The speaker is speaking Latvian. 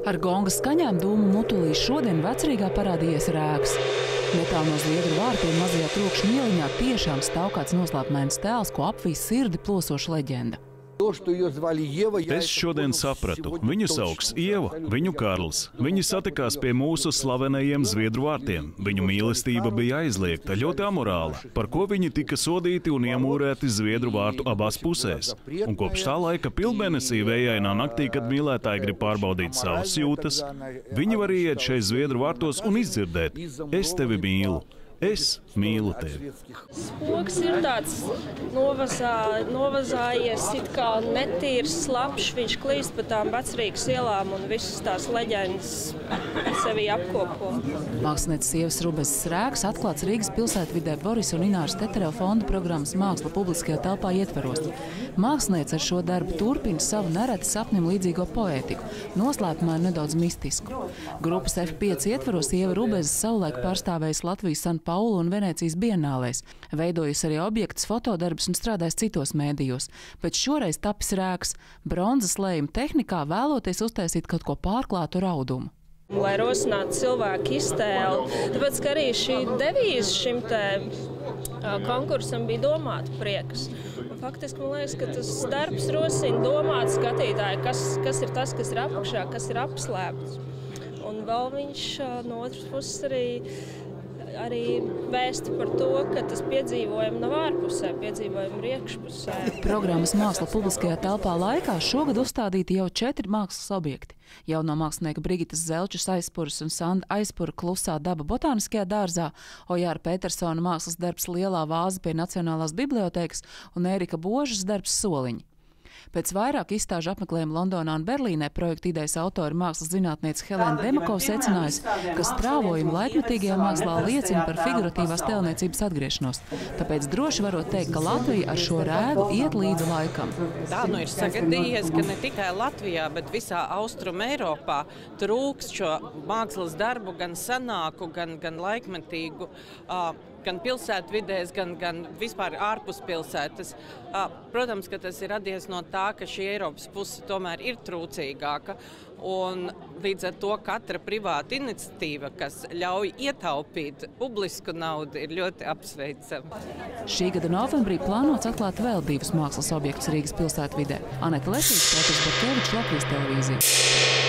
Ar gonga skaņām dūmu mutulī šodien Vecrīgā parādījies rēks. Netālu no Zviedru vārtiem mazajā trokšņa ieliņā tiešām stāv kāds noslēpmains tēls, ko apvīs sirdi plosoša leģenda. Es šodien sapratu, viņu sauks Ieva, viņu Karls. Viņi satikās pie mūsu slavenajiem Zviedru vārtiem. Viņu mīlestība bija aizliegta, ļoti amorāla, par ko viņi tika sodīti un iemūrēti Zviedru vārtu abās pusēs. Un kopš tā laika pilnmēnesī vējainā naktī, kad mīlētāji grib pārbaudīt savas jūtas, viņi var iet šeit Zviedru vārtos un izdzirdēt: es tevi mīlu. Es mīlu tevi. Spoks ir tāds novazājies, it kā netīrs, slapjš. Viņš klīst pa tām Vecrīgas ielām un visas tās leģendas sevī apkopo. Mākslinieces Ievas Rubezes rēks atklāts Rīgas pilsētvidē Borisa un Ināras Tetereva fonda programmas Māksla publiskajā telpā ietveros. Māksliniece ar šo darbu turpina savu nereti sapnim līdzīgo poētiku, noslēpumainu nedaudz mistisku. Grupas F5 ietveros Ieva Rubeze savulaik pārstāvējas Latvijas San Paulu un Venēcijas bienālēs, veidojusi arī objektus, fotodarbus un strādājis citos mēdījos, bet šoreiz tapis rēks bronzas lējuma tehnikā, vēloties uztaisīt kaut ko pārklātu raudumu. Lai rosinātu cilvēku iztēli, tāpēc, ka arī šī devīze šim konkursam bija domāta prieks. Faktiski man liekas, ka tas darbs rosina domāt skatītāju, kas ir tas, kas ir apakšā, kas ir apslēpts. Un vēl viņš no otras puses arī vēsta par to, ka tas piedzīvojumi nav ārpusē, piedzīvojumi ir iekšpusē. Programmas Māksla publiskajā telpā laikā šogad uzstādīti jau 4 mākslas objekti. Jauno mākslinieka Brigitas Zelčas aizpuras un Sanda aizpura Klusā daba botāniskajā dārzā, Ojāra Petersona mākslas darbs Lielā vāze pie Nacionālās bibliotēkas un Ērika Božas darbs Soliņi. Pēc vairāk izstāžu apmeklējumu Londonā un Berlīnē projekta idejas autori mākslas zinātniece Helēna Demakova secinājusi, ka strāvojumi laikmetīgajā mākslā liecina par figuratīvās tēlniecības atgriešanos. Tāpēc droši varot teikt, ka Latvija ar šo rēgu iet līdzi laikam. Tā ir sagadījies, ka ne tikai Latvijā, bet visā Austrum Eiropā trūkst šo mākslas darbu, gan senāku, gan laikmetīgu, gan pilsētvidēs, gan vispār ārpus pilsētas. Protams, ka tas ir radies no tā, ka šī Eiropas puse tomēr ir trūcīgāka, un līdz ar to katra privāta iniciatīva, kas ļauj ietaupīt publisku naudu, ir ļoti apsveicama. Šī gada novembrī plānots atklāt vēl 2 mākslas objektus Rīgas pilsētvidē. Aneta Lesīga, Pēters Barkevičs, Latvijas televīzija.